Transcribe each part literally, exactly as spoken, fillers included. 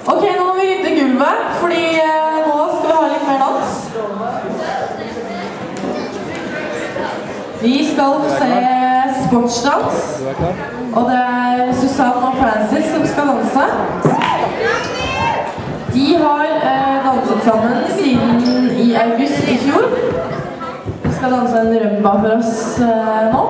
Ok, nå må vi rydde gulvet, fordi eh, nå skal vi ha litt mer dans. Vi skal få se sportsdans, og det er Susanne og Francis som skal danse. De har eh, danset sammen siden i august i fjor. Vi skal danse en rumba for oss eh, nå.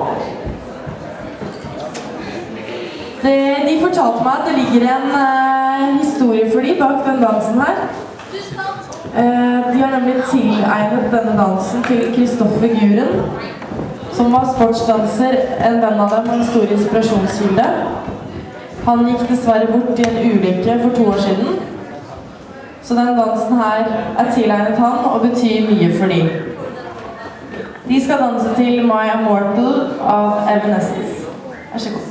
Det, de fortalte meg at det ligger en eh, historie for dem bak den dansen her. Eh, de har nemlig tilegnet denne dansen til Kristoffer Guren, som var sportsdanser, en venn av dem og en stor inspirasjonskilde. Han gikk dessverre bort i en ulykke for to år siden. Så den dansen her er tilegnet han og betyr mye for dem. De skal danse til My Immortal av Evanescence. Vær så god.